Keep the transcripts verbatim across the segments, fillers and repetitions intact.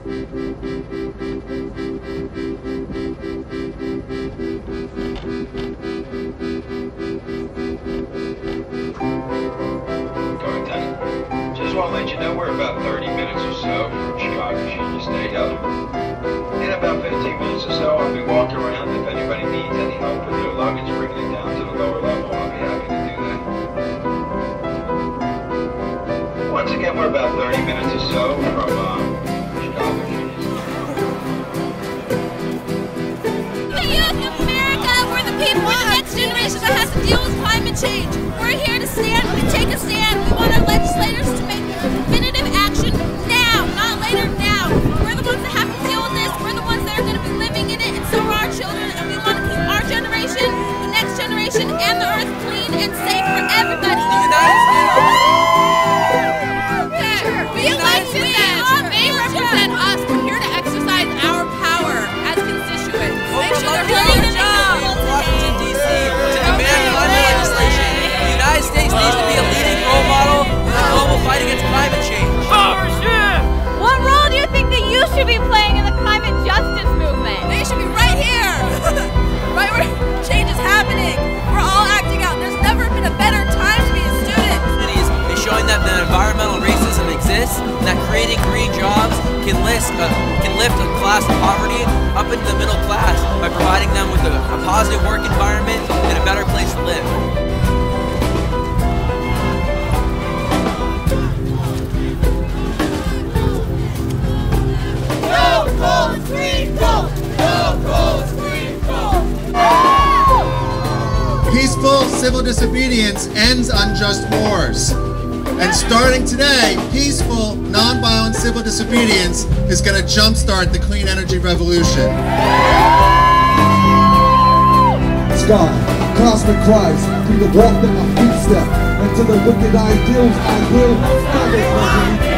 Just want to let you know we're about thirty minutes or so from Chicago Union Stadium. In about fifteen minutes or so, I'll be walking around. If anybody needs any help with their luggage, bringing it down to the lower level, I'll be happy to do that. Once again, we're about thirty minutes or so from um, Chicago Union Stadium. The youth of America, we're the people, we're the next generation that has to deal with climate change. We're here to stand, we take a stand. We want our legislators to make definitive action now, not later, now. We're the ones that have to deal with this. We're the ones that are going to be living in it, and so are our children. And we want to keep our generation, the next generation, and the earth clean and safe for everybody. We elected them. They represent us. We're here to exercise our power as constituents. Make sure they're doing their job. Washington, D C to demand climate legislation. The United States needs to be a leading role model in the global fight against climate change. What role do you think that you should be playing in the climate justice movement? They should be right here. Right where change is happening. We're all acting out. There's never been a better time to be a student. Cities is showing that the environmental racism exists and that creating green jobs can lift, uh, can lift a class of poverty up into the middle class by providing them with a, a positive work environment and a better place to live. Peaceful civil disobedience ends unjust wars. And starting today, peaceful, nonviolent civil disobedience is going to jumpstart the clean energy revolution. Sky, cosmic cries, through the walk that my feet step, and to the wicked ideals I will never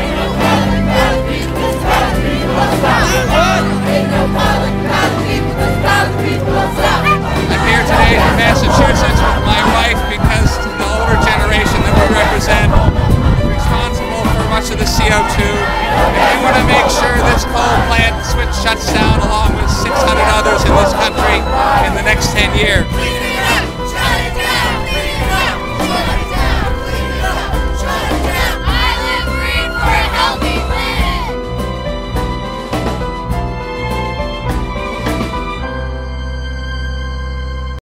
I'm here today in Massachusetts with my wife because the older generation that we represent is responsible for much of the C O two. And we want to make sure this coal plant switch shuts down along with six hundred others in this country in